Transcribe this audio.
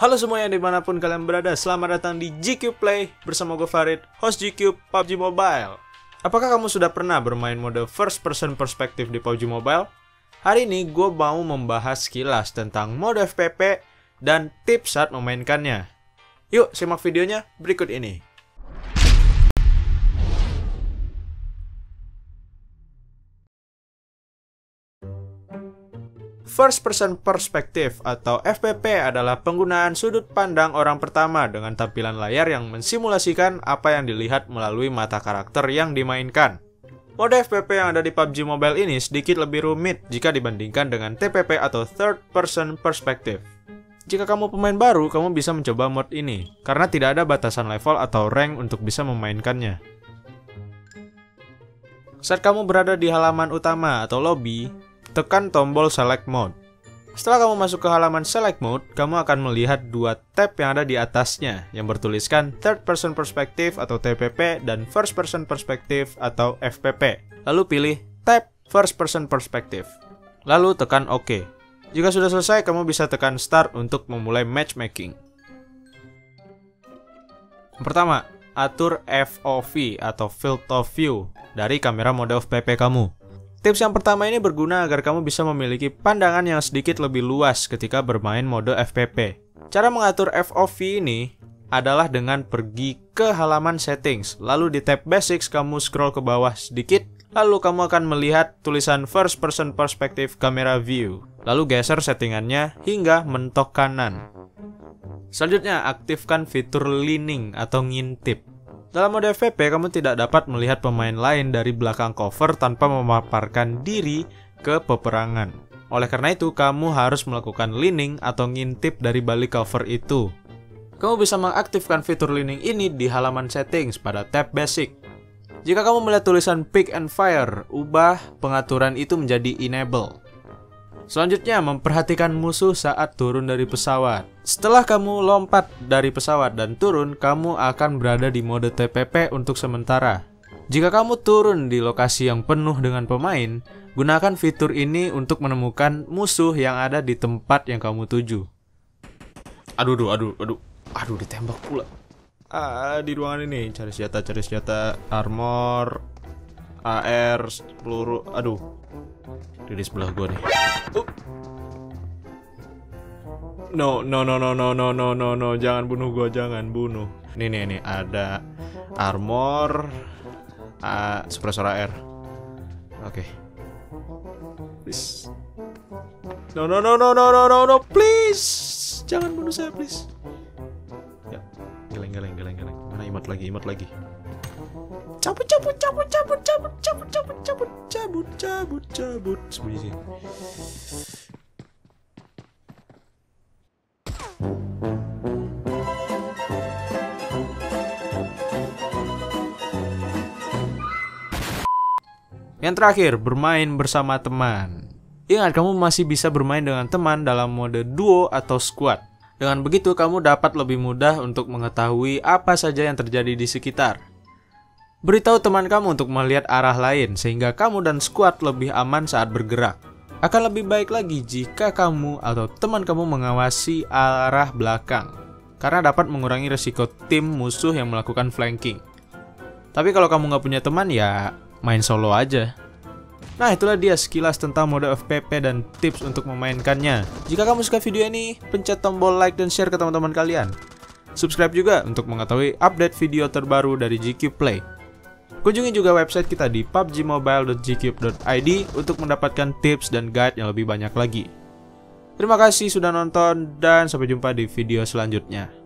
Halo semuanya dimanapun kalian berada, selamat datang di GCube Play bersama gue Farid, host GCube PUBG Mobile. Apakah kamu sudah pernah bermain mode first person perspective di PUBG Mobile? Hari ini gue mau membahas sekilas tentang mode FPP dan tips saat memainkannya. Yuk simak videonya berikut ini. First Person Perspective atau FPP adalah penggunaan sudut pandang orang pertama dengan tampilan layar yang mensimulasikan apa yang dilihat melalui mata karakter yang dimainkan. Mode FPP yang ada di PUBG Mobile ini sedikit lebih rumit jika dibandingkan dengan TPP atau Third Person Perspective. Jika kamu pemain baru, kamu bisa mencoba mode ini, karena tidak ada batasan level atau rank untuk bisa memainkannya. Saat kamu berada di halaman utama atau lobby, tekan tombol Select Mode. Setelah kamu masuk ke halaman Select Mode, kamu akan melihat dua tab yang ada di atasnya yang bertuliskan Third Person Perspective atau TPP dan First Person Perspective atau FPP. Lalu pilih tab First Person Perspective. Lalu tekan OK. Jika sudah selesai, kamu bisa tekan Start untuk memulai matchmaking. Pertama, atur FOV atau Field of View dari kamera mode FPP kamu. Tips yang pertama ini berguna agar kamu bisa memiliki pandangan yang sedikit lebih luas ketika bermain mode FPP. Cara mengatur FOV ini adalah dengan pergi ke halaman settings, lalu di tab basics kamu scroll ke bawah sedikit, lalu kamu akan melihat tulisan First Person Perspective Camera View. Lalu geser settingannya hingga mentok kanan. Selanjutnya, aktifkan fitur leaning atau ngintip. Dalam mode FPP, kamu tidak dapat melihat pemain lain dari belakang cover tanpa memaparkan diri ke peperangan. Oleh karena itu, kamu harus melakukan leaning atau ngintip dari balik cover itu. Kamu bisa mengaktifkan fitur leaning ini di halaman settings pada tab basic. Jika kamu melihat tulisan Pick and Fire, ubah pengaturan itu menjadi enable. Selanjutnya, memperhatikan musuh saat turun dari pesawat. Setelah kamu lompat dari pesawat dan turun, kamu akan berada di mode TPP untuk sementara. Jika kamu turun di lokasi yang penuh dengan pemain, gunakan fitur ini untuk menemukan musuh yang ada di tempat yang kamu tuju. Aduh, ditembak pula. Di ruangan ini, cari senjata, armor, AR, peluru, di sebelah gua nih. No, jangan bunuh gua, jangan bunuh. Nih, ada armor, suppressor AR. Oke. Please. No, please. Jangan bunuh saya, please. Ya, geleng. Mana imut lagi. Cabut. Sembunyi sini. Yang terakhir, bermain bersama teman. Ingat, kamu masih bisa bermain dengan teman dalam mode duo atau squad. Dengan begitu, kamu dapat lebih mudah untuk mengetahui apa saja yang terjadi di sekitar. Beritahu teman kamu untuk melihat arah lain, sehingga kamu dan squad lebih aman saat bergerak. Akan lebih baik lagi jika kamu atau teman kamu mengawasi arah belakang, karena dapat mengurangi resiko tim musuh yang melakukan flanking. Tapi kalau kamu nggak punya teman, ya main solo aja. Nah, itulah dia sekilas tentang mode FPP dan tips untuk memainkannya. Jika kamu suka video ini, pencet tombol like dan share ke teman-teman kalian. Subscribe juga untuk mengetahui update video terbaru dari GCube Play. Kunjungi juga website kita di pubgmobile.gcube.id untuk mendapatkan tips dan guide yang lebih banyak lagi. Terima kasih sudah nonton dan sampai jumpa di video selanjutnya.